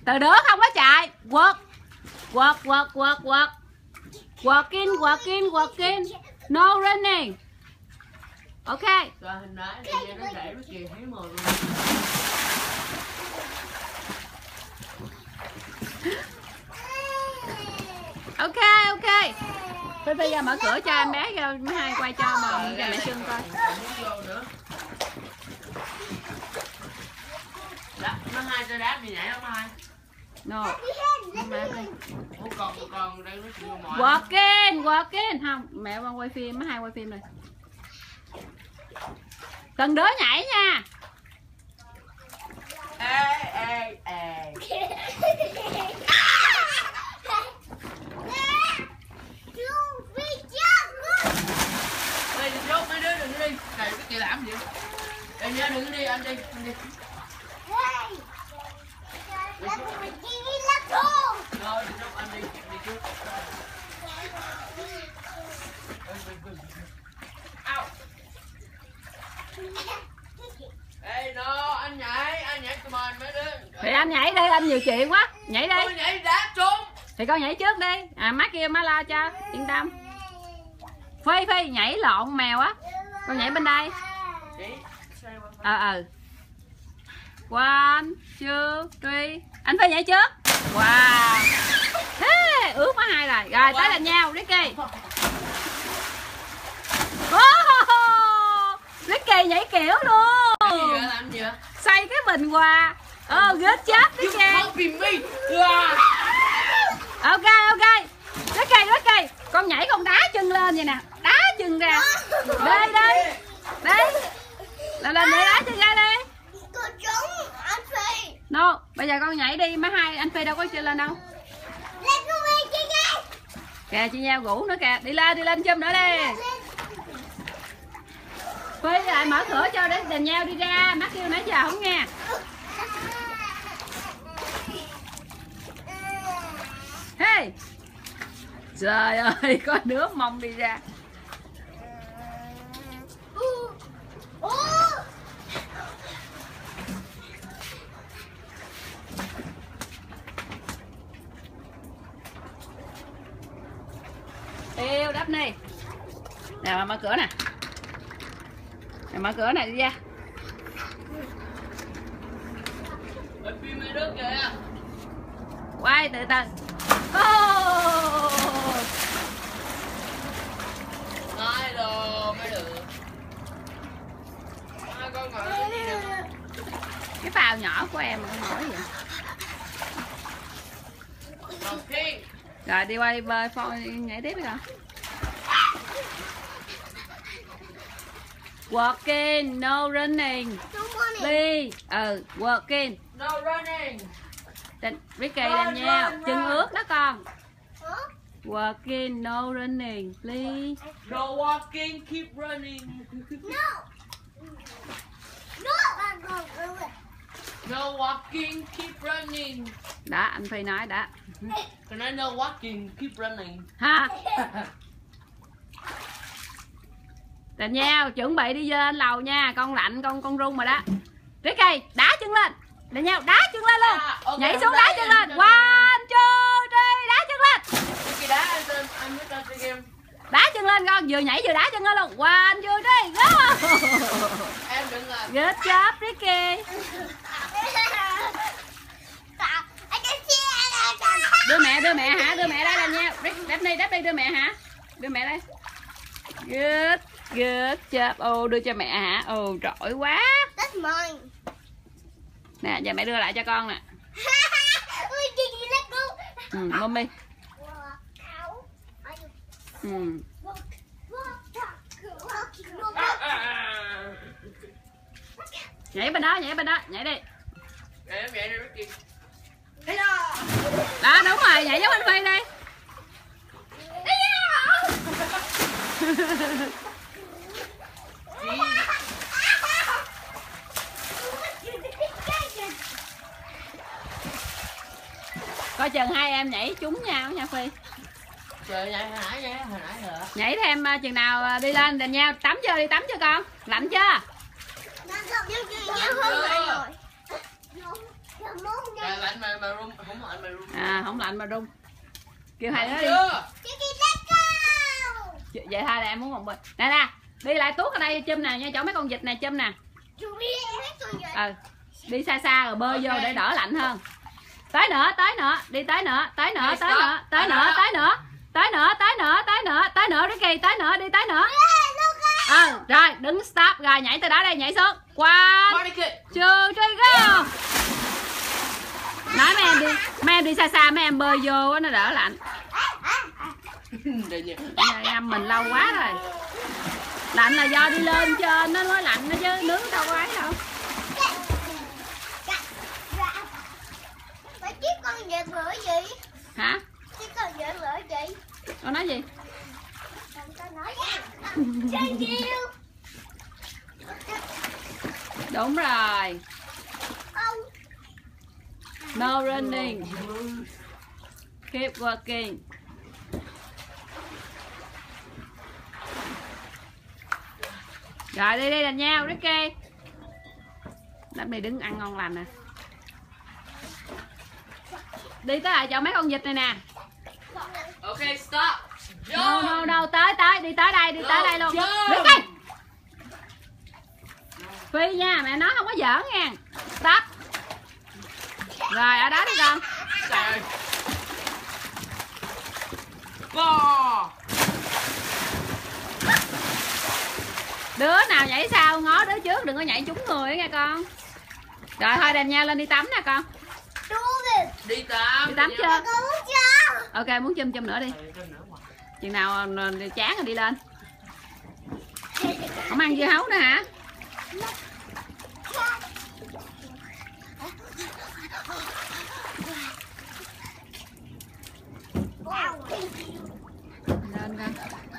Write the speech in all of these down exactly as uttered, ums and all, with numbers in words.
Từ đứa không có chạy. Quật. Quật, quật, quật, quật. Walking, walking, walking. No running. Ok. Ok, ok. Phi Phi ra mở cửa cho em bé ra, mấy hai quay cho mà cho mẹ Trưng coi. Nó hai cho đáp gì nhảy không hai? No. Còn còn đây nó chịu mỏi. Walking, walking. Không, mẹ con quay phim, mấy hai quay phim rồi. Từng đứa nhảy nha. Ê ê ê. Đây đi vô, mấy đứa đừng đi. Này cái chị làm gì? Em nhớ đừng đi, anh đi, anh đi. Rồi, đi trước, anh đi, đi trước. Ao. Ê, no, anh nhảy, anh nhảy tụi mình mấy đứa. Thì anh nhảy đi, anh nhiều chuyện quá. Nhảy đi. Tôi nhảy đá trốn. Thì con nhảy trước đi. À má kia má lo cho, yên tâm. Phi Phi nhảy lộn mèo á. Con nhảy bên đây. Ờ ờ. One, two, three. Anh Phi nhảy trước. Wow. Thế, ướt má hai rồi. Rồi tới là nhau, Ricky. Oh, Ricky nhảy kiểu luôn. Làm gì vậy? Làm gì vậy? Xây cái bình quà. Oh, good job Ricky. Ok, ok. Ricky, Ricky. Con nhảy con đá chân lên vậy nè. Đá chân ra. Đây, đây. Đây. Lên lên để đá chân ra đi. No, bây giờ con nhảy đi, má hai anh Phi đâu có chơi lên đâu. Kìa chị Nhau ngủ nữa kìa, đi lên đi lên chum nữa đi. Phi lại mở cửa cho để đèn Nhau đi ra, mắt kêu nãy giờ không nghe. Hey. Trời ơi, có đứa mong đi ra. Yêu đắp đi. Nè mà mở cửa nè. Nè mở cửa nè đi ra. Quay từ từ. Oh. Nói đồ mới được. À, con ngồi đi nè. Cái phao nhỏ của em con hỏi vậy. Okay. Rồi đi qua đi bơi phao nhảy tiếp đi con. Walking, no running. Đi. Ừ, walking. No running. Ricky làm nhau. Chân ướt đó con. Walking, no running, please. No walking, keep running. No. No. No walking, keep running. Đó, anh Phi nói đó. Can I no walking, keep running? Ha. Đành nhau, chuẩn bị đi lên lầu nha. Con lạnh, con con run rồi đó. Ricky, đá chân lên. Đành nhau, đá chân lên luôn. À, okay, nhảy xuống đá chân lên. One, two, three, đá chân lên. Ricky đá anh tên, anh biết tên game. Đá chân lên con, vừa nhảy vừa đá chân lên luôn. One, two, three, go. Em đừng làm. Good job, Ricky. Đưa mẹ, đưa mẹ hả? Đưa mẹ đây là nha. Đáp đi, đáp đi, đưa mẹ hả? Đưa mẹ đây. Good, good job. Ô, đưa cho mẹ hả? Ồ, giỏi quá. That's mine. Nè, giờ mẹ đưa lại cho con nè. Ừ, mommy. Ừ. Nhảy bên đó, nhảy bên đó, nhảy đi. Em vậy đi Ricky. Đó, đúng rồi, nhảy giống anh Phi đi. Coi chừng hai em nhảy trúng nhau nha Phi. Trời nhảy hồi nãy nha, hồi nãy hả? Nhảy thêm chừng nào đi lên đền nhau, tắm chưa, đi tắm chưa con? Lạnh chưa? Trời lạnh mà mà run. không lạnh mà rung. Kêu hai đứa đi. Vậy thôi là em muốn một mình. Nè nè, đi lại tuốt ở đây chum nè, nha chỗ mấy con vịt này chum nè. Ừ. Đi xa xa rồi bơi vô để đỡ lạnh hơn. Tới nữa, tới nữa, đi tới nữa, tới nữa, tới nữa, tới nữa, tới nữa. Tới nữa, tới nữa, tới nữa, tới nữa Ricky, tới nữa, đi tới nữa. Ừ, rồi, đứng stop, rồi nhảy từ đó đây, nhảy xuống. One, two, three, go. Nói mấy em đi, mấy em đi xa xa, mấy em bơi vô nó đỡ lạnh. Em mình lâu quá rồi. Lạnh là do đi lên trên nó mới lạnh đó chứ, nướng đâu có ấy đâu. Chiếc con vịt lửa gì? Hả? Chiếc con vịt lửa gì? Con nói gì? Con nói chơi chiêu. Đúng rồi. No running. Keep working. Rồi đi đi đành nhau Ricky. Đám này đứng ăn ngon lành nè. Đi tới lại chỗ mấy con vịt này nè. Ok stop. No no no, tới tới, đi tới đây, đi tới đây luôn. Ricky. Phi nha, mẹ nói không có giỡn nha. Stop. Rồi ở đó đi con. Trời. Bò. Đứa nào nhảy sau ngó đứa trước, đừng có nhảy trúng người nghe con. Rồi thôi đèn nhau lên đi tắm nè con. Đi tắm. Đi tắm chưa? Ok, muốn chum chum nữa đi. Chừng nào chán rồi đi lên. Không ăn dưa hấu nữa hả? Lên con.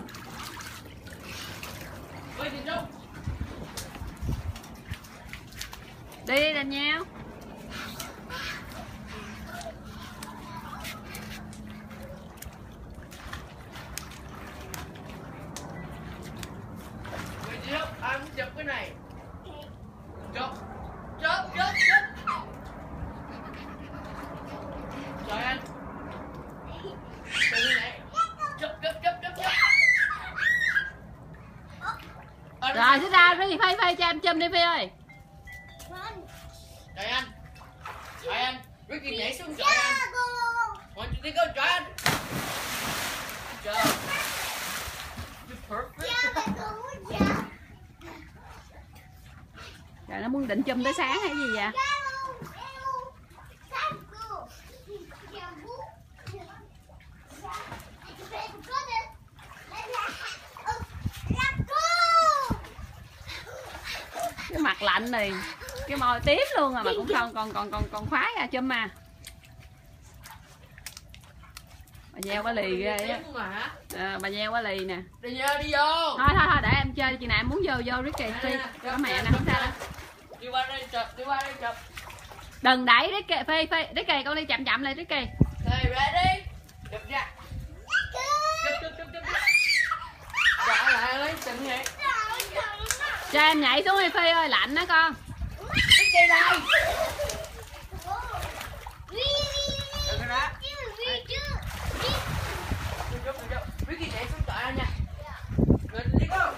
Đi đi đành nhau. Anh chụp cái này. Chụp. Chụp chụp chụp. Rồi anh. Đừng này. Chụp chụp chụp chụp chụp. Rồi xích ra đi, Phi Phi cho em chum đi Phi ơi. Rồi anh. Rồi anh. Ricky nhảy xuống trời anh. One, two, three, go, trời anh. Trời. Perfect. Trời, nó muốn định chum tới sáng hay gì vậy? Cái mặt lạnh này, cái môi tím luôn à mà cũng không còn còn còn còn khoái à chum à. Bà nheo quá lì ghê á. À, bà nheo quá lì nè. Đi vô, đi vô. Thôi thôi thôi để em chơi, chị nào em muốn vô vô Ricky Phi. Có mẹ nè, không sao đâu. Đi qua đây chụp, đi qua đây chụp. Đừng đẩy Ricky, Phi Phi, Ricky con đi chậm chậm lại Ricky. Okay, ready? Chụp ra. Chụp chụp chụp chụp. Dạ lại lấy chừng vậy. Cho em nhảy xuống đi Phi ơi, lạnh đó con. Ricky đây. Đừng có đá. Ricky nhảy xuống chọi anh nha. Rồi đi go.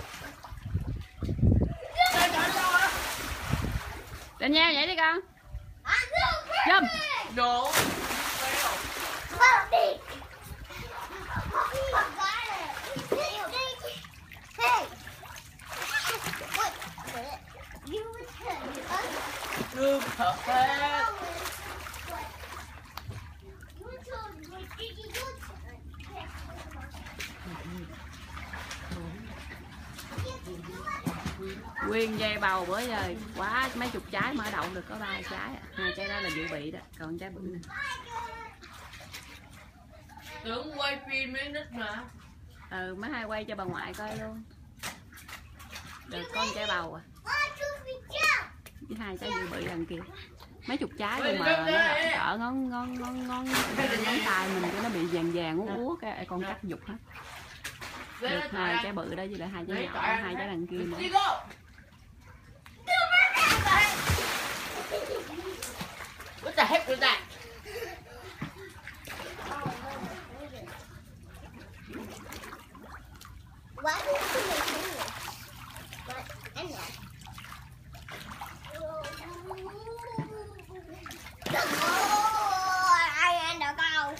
Đừng nhau nhảy đi con. Jump. Đổ. Đường thật phết. Nguyên dây bầu bữa giờ quá mấy chục trái mở đậu được có ba trái à. Hai trái đó là dự bị đó, còn trái bự nè. Tưởng quay phim mấy nít mà. Ừ, mấy hai quay cho bà ngoại coi luôn. Được con trái bầu à. Với hai trái dự bị đằng kia. Mấy chục trái nhưng mà nó cỡ ngón ngón ngón ngón ngón tay mình cho nó bị vàng vàng úa úa cái con cắt dục hết. Được hai trái bự đó với lại hai trái nhỏ, hai trái đằng kia nữa. What the heck was that? Quá cái này cái này. Rồi, anh nè. Ôi, ai ăn được không?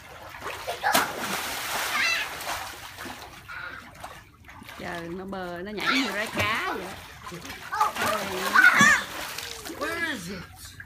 Trời, nó bờ nó nhảy như rái cá vậy. Oh. Where is it?